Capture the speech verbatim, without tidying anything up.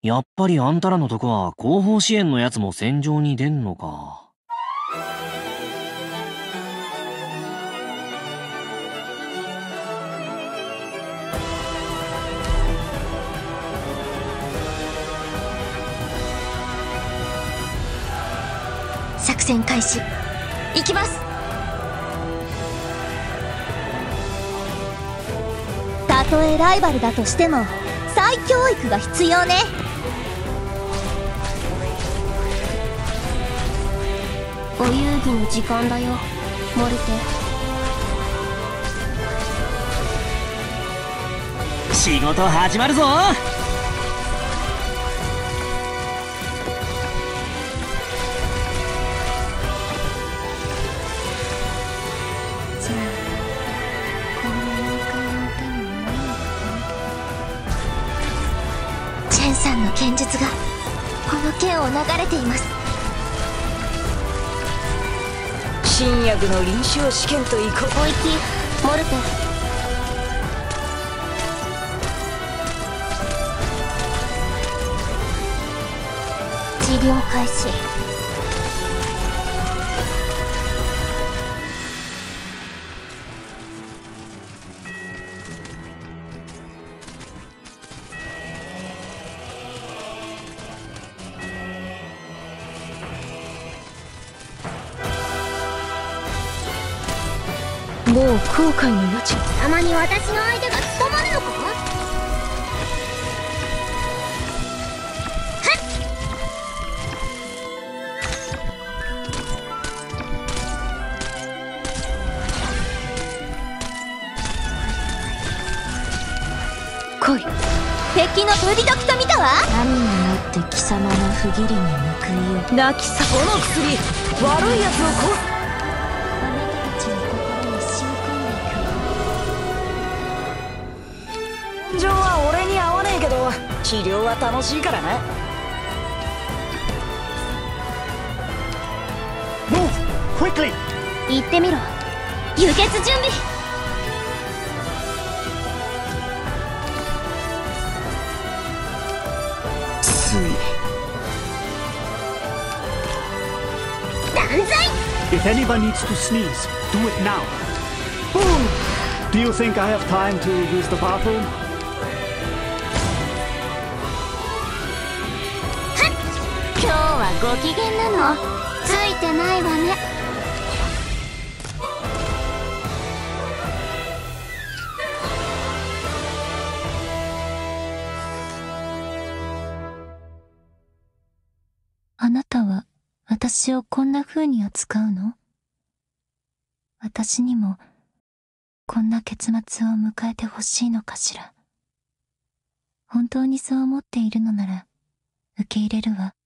やっぱりあんたらのとこは後方支援のやつも戦場に出んのか。 作戦開始。行きます。たとえライバルだとしても再教育が必要ね。 お遊戯の時間だよ、モルテ。 仕事始まるぞ。 チェンさんの剣術がこの剣を流れています。 新薬の臨床試験といこう。 おいき、モルテ。 治療開始。 もう後悔の余地。 たまに私の相手が務まるのか。 来い。 敵の飛び時と見たわ。 何をもって貴様の不義理に報いよ。 泣きさこの薬、悪いやつをこう。 あなたたちの心に染み込んでいく。 情は俺に合わねえけど治療は楽しいからな。 Move quickly。 行ってみろ。輸血準備。 つい断罪。 If anyone needs to sneeze, do it now. Boom! Do you think I have time to use the bathroom? 今日はご機嫌なの。ついてないわね。 あなたは私をこんな風に扱うの？私にもこんな結末を迎えてほしいのかしら。本当にそう思っているのなら受け入れるわ。